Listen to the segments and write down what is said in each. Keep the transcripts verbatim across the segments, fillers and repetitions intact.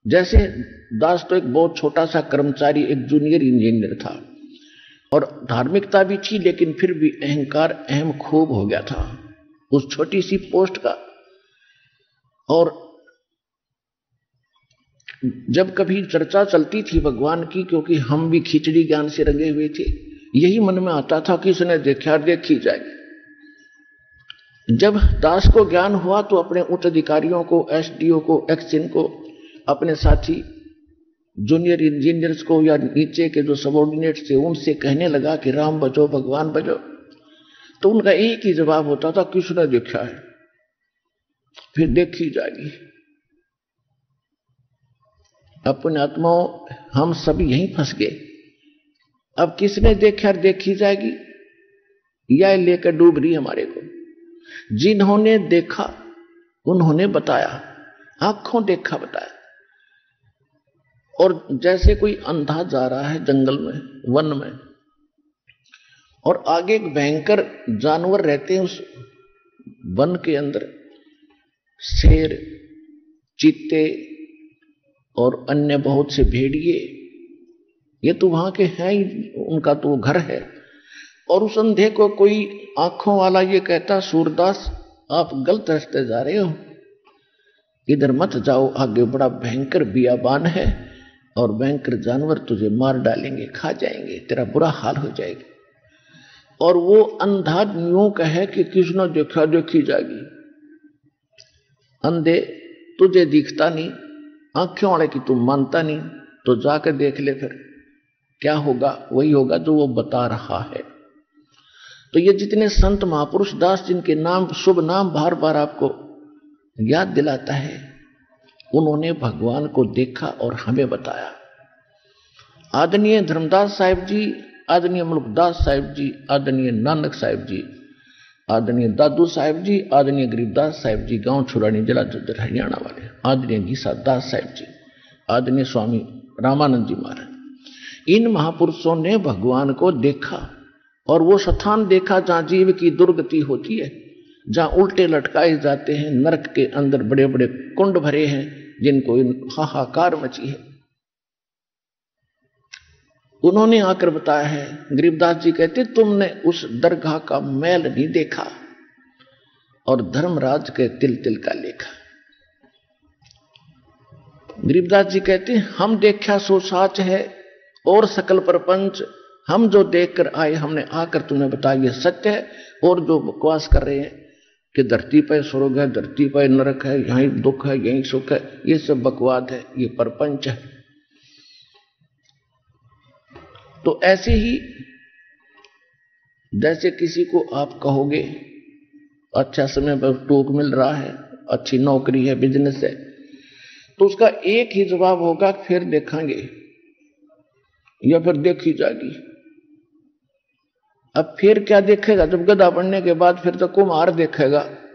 जैसे दास तो एक बहुत छोटा सा कर्मचारी, एक जूनियर इंजीनियर था और धार्मिकता भी थी, लेकिन फिर भी अहंकार अहम खूब हो गया था उस छोटी सी पोस्ट का। और जब कभी चर्चा चलती थी भगवान की, क्योंकि हम भी खिचड़ी ज्ञान से रंगे हुए थे, यही मन में आता था कि इसने देखा देखी जाएगी। जब दास को ज्ञान हुआ तो अपने उच्च अधिकारियों को, एसडीओ को, एक्सइन को, अपने साथी जूनियर इंजीनियर्स को या नीचे के जो सबऑर्डिनेट्स थे उनसे कहने लगा कि राम बचो भगवान बचो। तो उनका एक ही जवाब होता था, किसने देखा है, फिर देखी जाएगी। अपने आत्माओं हम सब यहीं फंस गए। अब किसने देखा देखी जाएगी, यह लेकर डूब रही हमारे को। जिन्होंने देखा उन्होंने बताया, आंखों देखा बताया। और जैसे कोई अंधा जा रहा है जंगल में, वन में, और आगे एक भयंकर जानवर रहते हैं उस वन के अंदर, शेर, चीते और अन्य बहुत से भेड़िए, ये तो वहां के हैं ही, उनका तो घर है। और उस अंधे को कोई आंखों वाला ये कहता, सूरदास आप गलत रास्ते जा रहे हो, इधर मत जाओ, आगे बड़ा भयंकर बियाबान है और भयंकर जानवर तुझे मार डालेंगे, खा जाएंगे, तेरा बुरा हाल हो जाएगा। और वो अंधा यूं कहे कि किसने देखा देखी जाएगी। अंधे तुझे दिखता नहीं, आंखों वाले की तुम मानता नहीं, तो जाकर देख ले, फिर क्या होगा, वही होगा जो वो बता रहा है। तो ये जितने संत महापुरुष दास, जिनके नाम, शुभ नाम बार बार आपको याद दिलाता है, उन्होंने भगवान को देखा और हमें बताया। आदरणीय धर्मदास साहिब जी, आदरणीय मुल्कदास साहिब जी, आदरणीय नानक साहिब जी, आदरणीय दादू साहिब जी, आदरणीय गरीबदास साहिब जी, गांव छुरानी जिला जज्जर हरियाणा वाले, आदरणीय गीसा दास साहिब जी, आदरणीय स्वामी रामानंद जी महाराज, इन महापुरुषों ने भगवान को देखा। और वो स्थान देखा जहां जीव की दुर्गति होती है, जहां उल्टे लटकाए जाते हैं, नरक के अंदर बड़े बड़े कुंड भरे हैं जिनको हाहाकार मची है। उन्होंने आकर बताया है। गरीबदास जी कहते, तुमने उस दरगाह का मैल नहीं देखा और धर्मराज के तिल तिल का लेखा। गरीबदास जी कहते, हम देखा सो साच है और सकल प्रपंच, हम जो देखकर आए हमने आकर तुम्हें बताया ये सत्य है। और जो बकवास कर रहे हैं कि धरती पर स्वर्ग है, धरती पर नरक है, यहीं दुख है, यहीं सुख है, ये सब बकवाद है, ये प्रपंच है। तो ऐसे ही जैसे किसी को आप कहोगे अच्छा समय पर टोक मिल रहा है, अच्छी नौकरी है, बिजनेस है, तो उसका एक ही जवाब होगा, फिर देखेंगे या फिर देखी जाएगी। अब फिर क्या देखेगा, जब गधा बनने के बाद फिर तो कुम्हार देखेगा।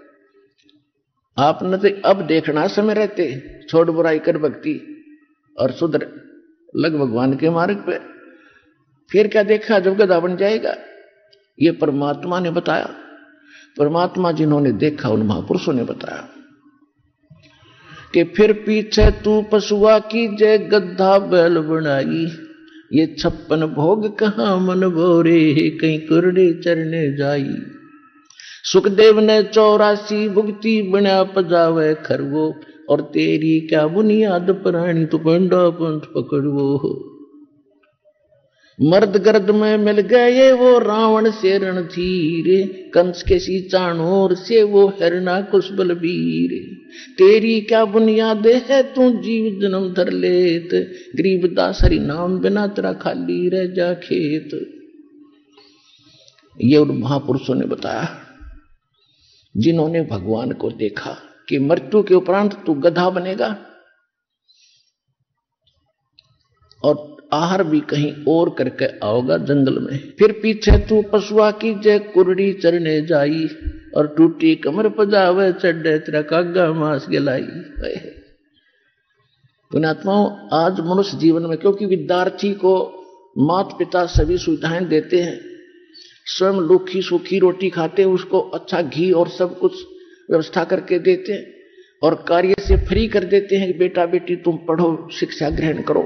आपने तो अब देखना समय रहते, छोड़ बुराई कर भक्ति और सुधर लग भगवान के मार्ग पे। फिर क्या देखा जब गधा बन जाएगा। ये परमात्मा ने बताया, परमात्मा जिन्होंने देखा उन महापुरुषों ने बताया कि फिर पीछे तू पशुआ की जय गद्धा बैल बनाई, ये छप्पन भोग कहाँ मन भोरे, कहीं कुरड़े चरने जाई। सुखदेव ने चौरासी भुगती बना पजावे खरवो, और तेरी क्या बुनियाद प्राणी तू पंडा पंथ पकड़वो। मर्द गर्द में मिल गए वो रावण से रणधीर, कंस के सी चाणोर से वो हरना कुश बलबीर। तेरी क्या बुनियाद है तू जीव जन्म धर लेत, गरीबदास हरि नाम बिना तेरा खाली रह जा खेत। ये उन महापुरुषों ने बताया जिन्होंने भगवान को देखा कि मृत्यु के उपरांत तू गधा बनेगा और आहार भी कहीं और करके आओगा जंगल में। फिर पीछे तू पशुआ की जय कुरड़ी चरने जाई, और टूटी कमर पजावे चढ़े तेरा कागा मांस गलाई। पुण्यात्माओं, आज मनुष्य जीवन में क्योंकि विद्यार्थी को माता पिता सभी सुविधाएं देते हैं, स्वयं लूखी सूखी रोटी खाते हैं, उसको अच्छा घी और सब कुछ व्यवस्था करके देते हैं, और कार्य से फ्री कर देते हैं कि बेटा बेटी तुम पढ़ो, शिक्षा ग्रहण करो।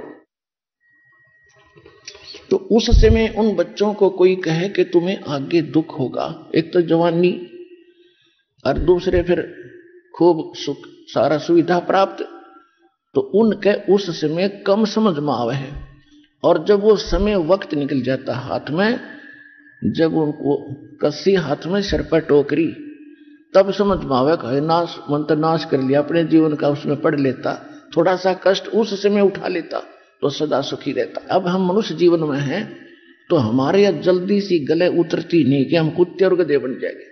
तो उस समय उन बच्चों को कोई कहे कि तुम्हें आगे दुख होगा, एक तो जवानी और दूसरे फिर खूब सुख सारा सुविधा प्राप्त, तो उनके उस समय कम समझ में आवे है। और जब वो समय वक्त निकल जाता हाथ में, जब उनको कस्सी हाथ में सिर पर टोकरी, तब समझ में आवे कि नाश मंत्र नाश कर लिया अपने जीवन का, उसमें पढ़ लेता, थोड़ा सा कष्ट उस समय उठा लेता तो सदा सुखी रहता। अब हम मनुष्य जीवन में हैं तो हमारे यहां जल्दी सी गले उतरती नहीं कि हम कुत्ते और गधे बन जाएंगे।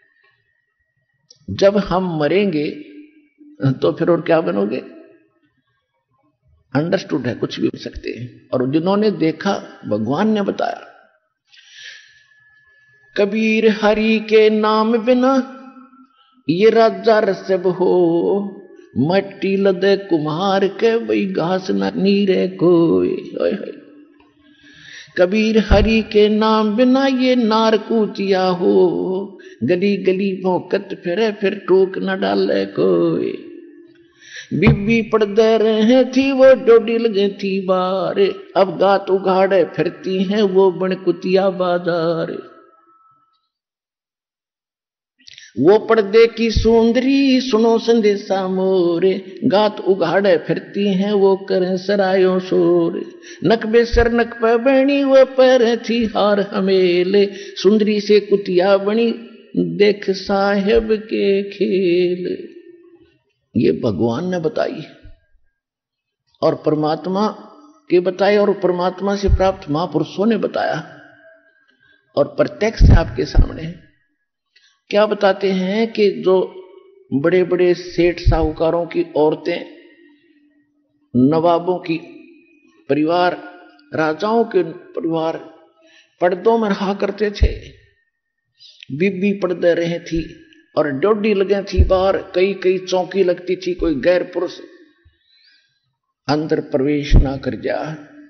जब हम मरेंगे तो फिर और क्या बनोगे? अंडरस्टूड है, कुछ भी हो सकते हैं। और जिन्होंने देखा भगवान ने बताया, कबीर हरि के नाम बिना ये राजा रसब हो, मट्टी लदे कुम्हार के वही घास न नीरे कोई। कबीर हरि के नाम बिना ये नार कूचिया हो, गली गली भौंकत फिरे फिर टोक न डाले कोई। बीबी पड़दे रहे थी वो डोडी लगे थी बार, अब गात उगाड़े फिरती हैं वो बन कुतिया बाजार। वो पर्दे की सुंदरी सुनो संदेशा मोरे, गात उगाड़े फिरती हैं वो करें सरायों शोर। नकबे सर नक पे बनी वो पैर थी हार हमेले, सुंदरी से कुतिया बनी देख साहेब के खेल। ये भगवान ने बताई और परमात्मा के बताए और परमात्मा से प्राप्त महापुरुषों ने बताया और प्रत्यक्ष आपके सामने है। क्या बताते हैं कि जो बड़े बड़े सेठ साहूकारों की औरतें, नवाबों की परिवार, राजाओं के परिवार पर्दों में रहा करते थे। बीबी पर्दे रहे थी और डोडी लगे थी बाहर, कई कई चौकी लगती थी, कोई गैर पुरुष अंदर प्रवेश ना कर जा।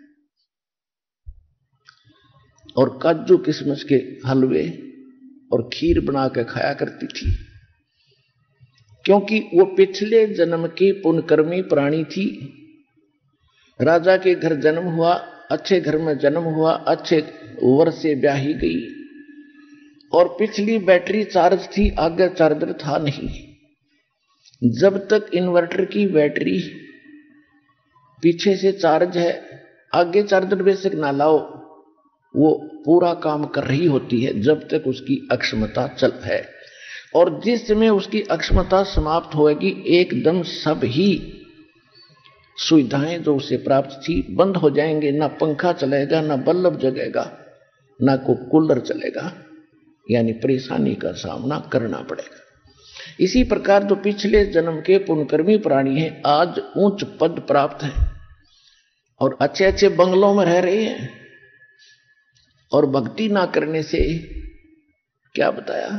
और काजू किशमिश के हलवे और खीर बना के खाया करती थी, क्योंकि वो पिछले जन्म की पुण्यकर्मी प्राणी थी। राजा के घर जन्म हुआ, अच्छे घर में जन्म हुआ, अच्छे वर से ब्याही गई और पिछली बैटरी चार्ज थी, आगे चार्जर था नहीं। जब तक इन्वर्टर की बैटरी पीछे से चार्ज है, आगे चार्जर बेशक ना लाओ, वो पूरा काम कर रही होती है जब तक उसकी अक्षमता चल है। और जिस समय उसकी अक्षमता समाप्त होगी, एकदम सब ही सुविधाएं जो उसे प्राप्त थी बंद हो जाएंगे। ना पंखा चलेगा, ना बल्ब जगेगा, ना को कूलर चलेगा, यानी परेशानी का सामना करना पड़ेगा। इसी प्रकार जो पिछले जन्म के पुण्यकर्मी प्राणी हैं, आज उच्च पद प्राप्त है और अच्छे अच्छे बंगलों में रह रहे हैं, और भक्ति ना करने से क्या बताया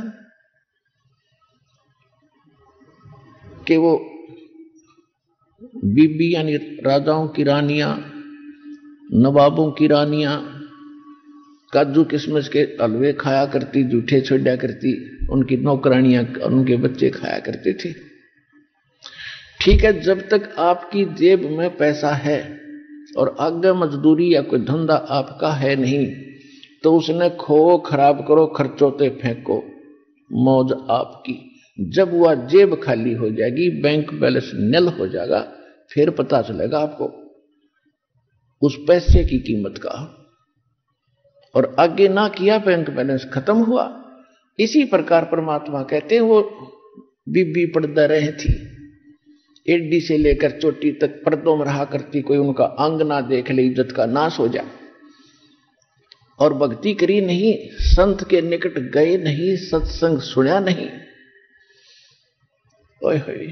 कि वो बीबी यानी राजाओं की रानियां, नवाबों की रानियां काजू किशमिश के हलवे खाया करती, जूठे छोड़ा करती, उनकी नौकरानियां और उनके बच्चे खाया करते थे। ठीक है, जब तक आपकी जेब में पैसा है और आगे मजदूरी या कोई धंधा आपका है नहीं, तो उसने खो खराब करो, खर्चोते फेंको, मौज आपकी। जब वह जेब खाली हो जाएगी, बैंक बैलेंस निल हो जाएगा, फिर पता चलेगा आपको उस पैसे की कीमत का। और आगे ना किया, बैंक बैलेंस खत्म हुआ। इसी प्रकार परमात्मा कहते हैं वो बीबी पर्दा रहे थी, एडी से लेकर चोटी तक पर्दों में रहा करती, कोई उनका अंग ना देख ले, इज्जत का नाश हो जाए। और भक्ति करी नहीं, संत के निकट गए नहीं, सत्संग सुना नहीं। ओए होए,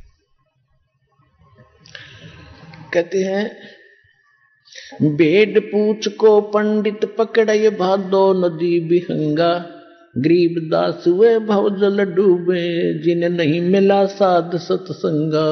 कहते हैं भेड़ पूछ को पंडित पकड़े भादो नदी बिहंगा, गरीब दास वे भव जल डूबे, जिन्हें नहीं मिला साध सत्संगा।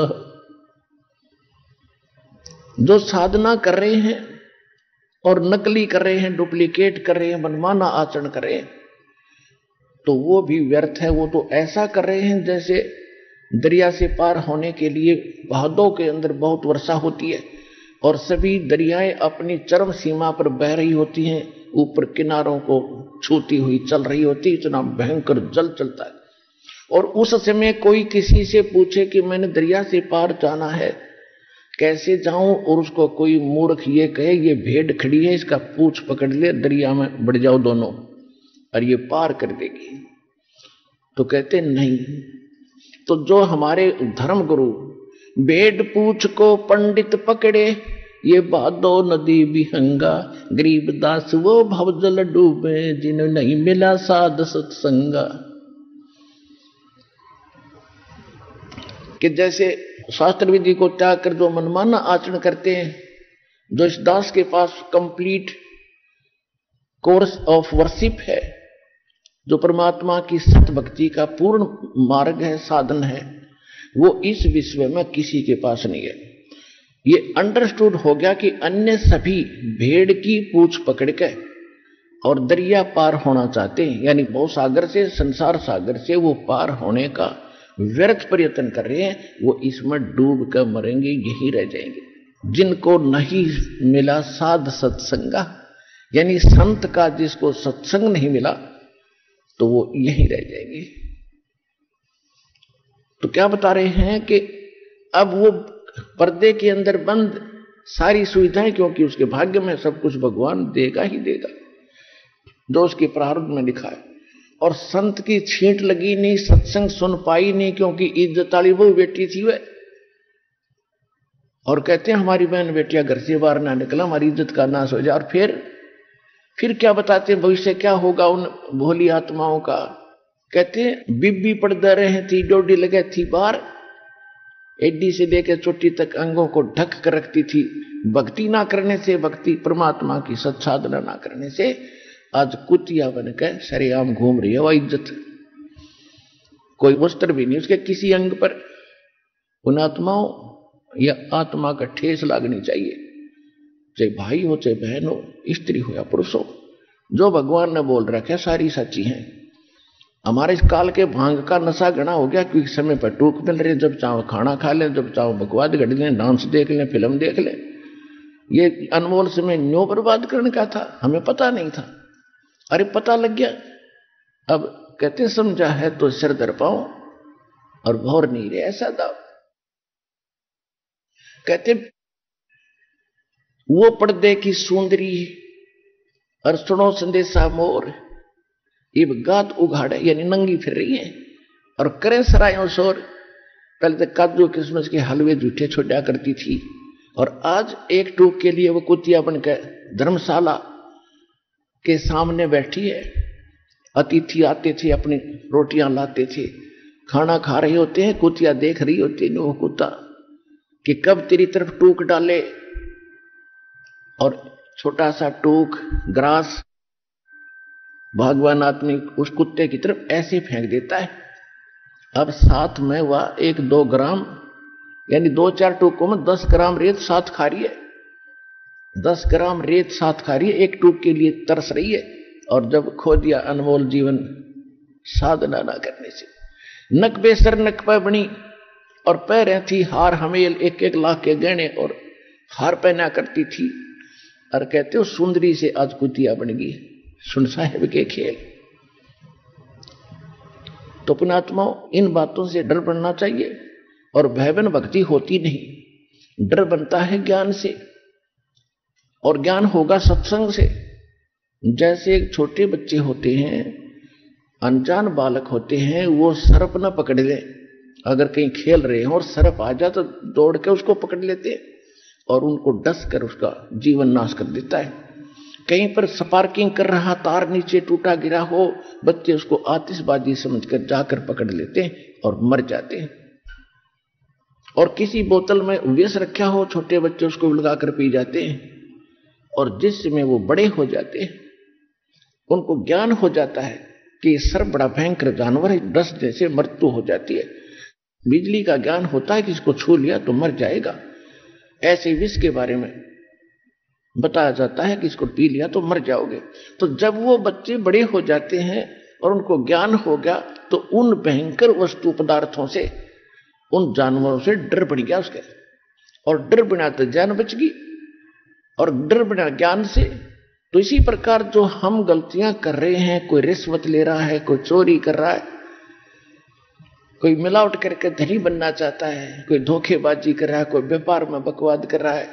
जो साधना कर रहे हैं और नकली कर रहे हैं, डुप्लीकेट कर रहे हैं, मनमाना आचरण कर रहे हैं, तो वो भी व्यर्थ है। वो तो ऐसा कर रहे हैं जैसे दरिया से पार होने के लिए भादों के अंदर बहुत वर्षा होती है और सभी दरियाएं अपनी चरम सीमा पर बह रही होती हैं, ऊपर किनारों को छूती हुई चल रही होती, इतना भयंकर जल चलता है। और उस समय कोई किसी से पूछे कि मैंने दरिया से पार जाना है, कैसे जाऊं, और उसको कोई मूर्ख ये कहे ये भेड़ खड़ी है, इसका पूंछ पकड़ ले, दरिया में बढ़ जाओ दोनों और ये पार कर देगी, तो कहते नहीं। तो जो हमारे धर्म गुरु भेड़ पूछ को पंडित पकड़े, ये भादो नदी विहंगा, गरीब दास वो भवजल डूबे, जिन्हें नहीं मिला साध सत्संगा। कि जैसे शास्त्र विधि को त्याग कर जो मनमाना आचरण करते हैं, जो इस दास के पास कंप्लीट कोर्स ऑफ वर्शिप है, जो परमात्मा की सत भक्ति का पूर्ण मार्ग है, साधन है, वो इस विश्व में किसी के पास नहीं है। ये अंडरस्टूड हो गया कि अन्य सभी भेड़ की पूंछ पकड़ के और दरिया पार होना चाहते हैं, यानी भव सागर से, संसार सागर से वो पार होने का व्यर्थ प्रयत्न कर रहे हैं, वो इसमें डूब कर मरेंगे, यही रह जाएंगे। जिनको नहीं मिला साध सत्संगा, यानी संत का जिसको सत्संग नहीं मिला, तो वो यही रह जाएंगे। तो क्या बता रहे हैं कि अब वो पर्दे के अंदर बंद सारी सुविधाएं, क्योंकि उसके भाग्य में सब कुछ भगवान देगा ही देगा जो उसके प्रारब्ध में लिखा है। और संत की छींट लगी नहीं, सत्संग सुन पाई नहीं, क्योंकि इज्जत वाली वो बेटी थी वह। और कहते हैं हमारी बहन बेटियां घर से बाहर ना निकला, हमारी इज्जत का नाश हो जाए। और फिर फिर क्या बताते हैं भविष्य क्या होगा उन भोली आत्माओं का। कहते हैं बीबी पड़दा रहे थी, डोडी लगे थी बार, एडी से लेकर चोटी तक अंगों को ढक कर रखती थी। भक्ति ना करने से, भक्ति परमात्मा की सत्साधना ना करने से आज कुतिया बनकर सरेआम घूम रही है। वह इज्जत, कोई वस्त्र भी नहीं उसके किसी अंग पर। उन आत्माओं या आत्मा का ठेस लागनी चाहिए, चाहे भाई हो, चाहे बहन हो, स्त्री हो या पुरुष हो। जो भगवान ने बोल रखा है सारी सच्ची हैं। हमारे इस काल के भांग का नशा घना हो गया, क्योंकि समय पर टूक मिल रहे, जब चाहो खाना खा लें, जब चाहो बकवाद घड़ लें, डांस देख लें, फिल्म देख लें। ये अनमोल समय न्यों बर्बाद करने का था, हमें पता नहीं था। अरे पता लग गया। अब कहते समझा है तो सिर दर पाओ और भौर नहीं रहे, ऐसा दाव। कहते वो पर्दे की सुंदरी और सुनो संदेशा मोर, इब गात उघाड़े, यानी नंगी फिर रही है और करें सरायों शोर। पहले तो काजू किस्मस के हलवे जूठे छोड़ा करती थी, और आज एक टूक के लिए वो कुतिया बनकर धर्मशाला के सामने बैठी है। अतिथि आते थे, अपनी रोटियां लाते थे, खाना खा रहे होते हैं, कुतिया देख रही होती है वो कुत्ता कि कब तेरी तरफ टूक डाले। और छोटा सा टूक ग्रास भगवान आदमी उस कुत्ते की तरफ ऐसे फेंक देता है। अब साथ में वह एक दो ग्राम, यानी दो चार टूकों में दस ग्राम रेत साथ खा रही है। दस ग्राम रेत साथ खा रही है, एक टूक के लिए तरस रही है। और जब खो दिया अनमोल जीवन साधना ना करने से, नक बेसर नक पे बनी और पैर थी हार हमेल, एक एक लाख के गहने और हार पहना करती थी। और कहते हो सुंदरी से आज कुतिया बन गई, सुन साहेब के खेल। तो पुणात्माओं, इन बातों से डर बनना चाहिए। और भयवन भक्ति होती नहीं, डर बनता है ज्ञान से, और ज्ञान होगा सत्संग से। जैसे एक छोटे बच्चे होते हैं, अनजान बालक होते हैं, वो सर्प न पकड़ ले, अगर कहीं खेल रहे हो और सर्प आ जाए तो दौड़ के उसको पकड़ लेते हैं और उनको डस कर उसका जीवन नाश कर देता है। कहीं पर स्पार्किंग कर रहा, तार नीचे टूटा गिरा हो, बच्चे उसको आतिशबाजी समझकर जाकर पकड़ लेते हैं और मर जाते हैं। और किसी बोतल में विष रखा हो, छोटे बच्चे उसको उलगा कर पी जाते हैं। और जिस समय वो बड़े हो जाते हैं, उनको ज्ञान हो जाता है कि सर्प बड़ा भयंकर जानवर है, डसने से मृत्यु हो जाती है। बिजली का ज्ञान होता है कि इसको छू लिया तो मर जाएगा। ऐसे विष के बारे में बताया जाता है कि इसको पी लिया तो मर जाओगे। तो जब वो बच्चे बड़े हो जाते हैं और उनको ज्ञान हो गया, तो उन भयंकर वस्तु पदार्थों से उन जानवरों से डर पड़ गया उसके, और डर बिना तो जान बच गई, और डर बिना ज्ञान से। तो इसी प्रकार जो हम गलतियां कर रहे हैं, कोई रिश्वत ले रहा है, कोई चोरी कर रहा है, कोई मिलावट करके धनी बनना चाहता है, कोई धोखेबाजी कर रहा है, कोई व्यापार में बकवाद कर रहा है,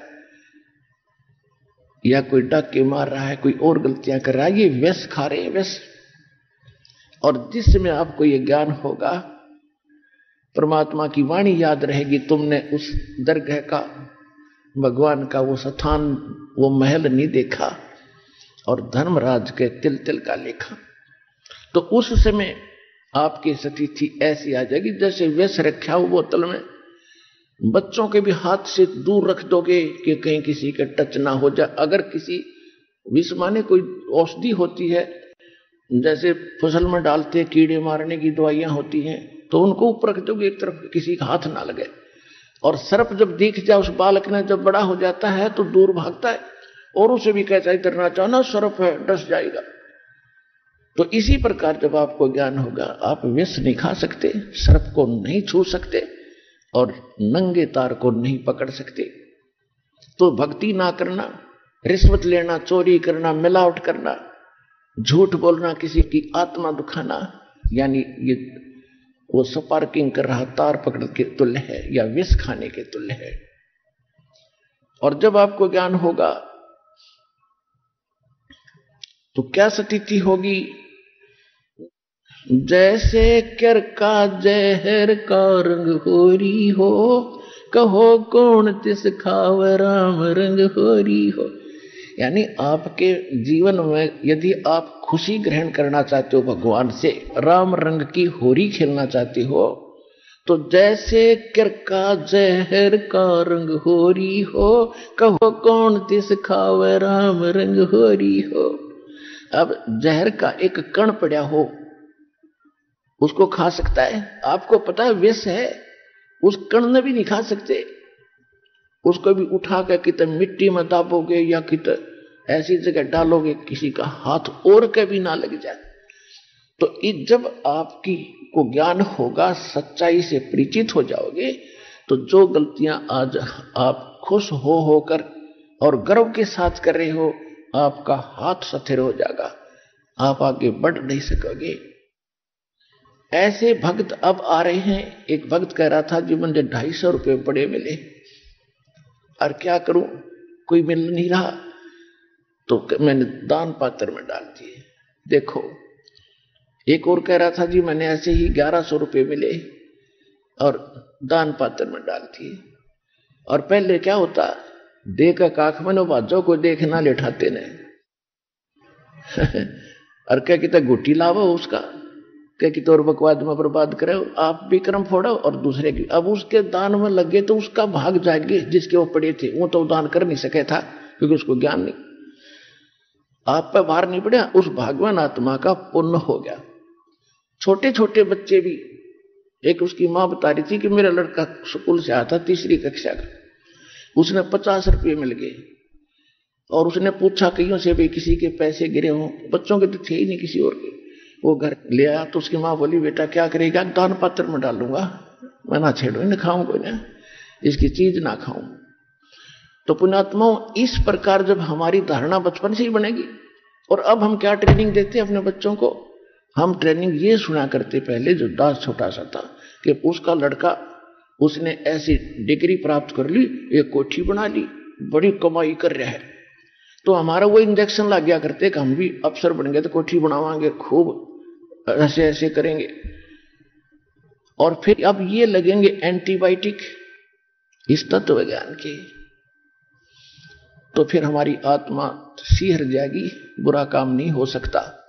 या कोई डाके मार रहा है, कोई और गलतियां कर रहा है, ये व्यस खा रहे हैं, व्यस। और जिस समय आपको ये ज्ञान होगा, परमात्मा की वाणी याद रहेगी, तुमने उस दरगाह का, भगवान का वो स्थान, वो महल नहीं देखा और धर्मराज के तिल तिल का लेखा, तो उस समय आपकी स्थिति ऐसी आ जाएगी जैसे व्यस रखा हो बोतल में, बच्चों के भी हाथ से दूर रख दोगे कि कहीं किसी के टच ना हो जाए। अगर किसी विष माने कोई औषधि होती है, जैसे फसल में डालते कीड़े मारने की दवाइयां होती हैं, तो उनको ऊपर रख दोगे एक तरफ, किसी का हाथ ना लगे। और सर्प जब दिख जाए उस बालक ने, जब बड़ा हो जाता है तो दूर भागता है और उसे भी कहता है डरना चाहो ना, सर्प है, डस जाएगा। तो इसी प्रकार जब आपको ज्ञान होगा, आप विष नहीं खा सकते, सर्प को नहीं छू सकते और नंगे तार को नहीं पकड़ सकते। तो भक्ति ना करना, रिश्वत लेना, चोरी करना, मिलावट करना, झूठ बोलना, किसी की आत्मा दुखाना, यानी ये वो स्पार्किंग कर रहा तार पकड़ के तुल्य है या विष खाने के तुल्य है। और जब आपको ज्ञान होगा तो क्या स्थिति होगी? जैसे कर का जहर का रंग होरी हो, कहो कौन तिस खाव राम रंग होरी हो। यानी आपके जीवन में यदि आप खुशी ग्रहण करना चाहते हो भगवान से, राम रंग की होरी खेलना चाहते हो, तो जैसे कर का जहर का रंग होरी हो, कहो कौन तिस खाव राम रंग होरी हो। अब जहर का एक कण पड़ा हो, उसको खा सकता है? आपको पता है विष है, उस कण ने भी नहीं खा सकते। उसको भी उठा कर कितने मिट्टी में दाबोगे या कितने ऐसी जगह डालोगे किसी का हाथ और के भी ना लग जाए। तो जब आपकी को ज्ञान होगा, सच्चाई से परिचित हो जाओगे, तो जो गलतियां आज आप खुश हो होकर और गर्व के साथ कर रहे हो, आपका हाथ सथिर हो जाएगा, आप आगे बढ़ नहीं सकोगे। ऐसे भक्त अब आ रहे हैं। एक भक्त कह रहा था जी मुझे ढाई सौ रुपये बड़े मिले और क्या करूं, कोई मिल नहीं रहा, तो मैंने दान पात्र में डाल दिए। देखो, एक और कह रहा था जी मैंने ऐसे ही ग्यारह सौ रुपये मिले और दान पात्र में डाल दिए। और पहले क्या होता, देख काख मनो बाजो को देखना लेठाते ने और क्या कहता गुटी लावो उसका, क्या कि तौर बकवाद में बर्बाद करे, आप भी कर्म फोड़ो और दूसरे की। अब उसके दान में लगे तो उसका भाग जाएंगे, जिसके वो पड़े थे वो तो दान कर नहीं सके था क्योंकि उसको ज्ञान नहीं, आप पर भार नहीं पड़ा, उस भगवान आत्मा का पुण्य हो गया। छोटे छोटे बच्चे भी, एक उसकी मां बता रही थी कि मेरा लड़का स्कूल से आता तीसरी कक्षा का, उसने पचास रुपये मिल गए और उसने पूछा कईयों से भी किसी के पैसे गिरे हों, बच्चों के तो थे ही नहीं किसी और के। वो घर ले आया तो उसकी माँ बोली बेटा क्या करेगा, दान पात्र में डालूंगा, मैं ना छेड़ू, न खाऊं कोई ना, इसकी चीज ना खाऊं। तो पुण्यात्माओं, इस प्रकार जब हमारी धारणा बचपन से ही बनेगी, और अब हम क्या ट्रेनिंग देते हैं अपने बच्चों को, हम ट्रेनिंग ये सुना करते पहले जो दास छोटा सा था कि उसका लड़का उसने ऐसी डिग्री प्राप्त कर ली, एक कोठी बना ली, बड़ी कमाई कर रहा है, तो हमारा वो इंजेक्शन लग गया करते कि हम भी अफसर बन गए तो कोठी बनावांगे, खूब ऐसे ऐसे करेंगे। और फिर अब ये लगेंगे एंटीबायोटिक इस तत्व ज्ञान के, तो फिर हमारी आत्मा सिहर जाएगी, बुरा काम नहीं हो सकता।